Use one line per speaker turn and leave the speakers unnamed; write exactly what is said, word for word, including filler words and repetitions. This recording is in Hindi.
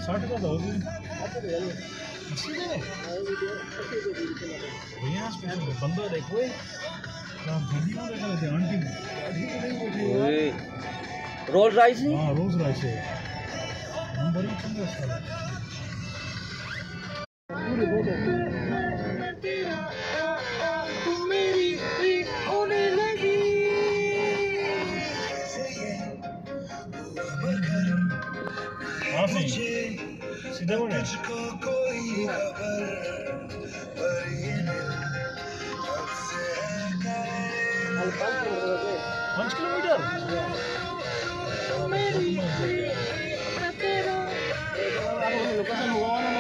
साठ का दो दिन सीधे भैया स्पेशल बंदा देखो ना वीडियो देखा लेते आंटी
ओए रोल्स राइस नहीं
हां रोज राइस है नंबर ही चंगा साला पूरे बहुत तू मेरी होने लगी हां सही सीधा बोले पाँच किलोमीटर लोकेशन हुआ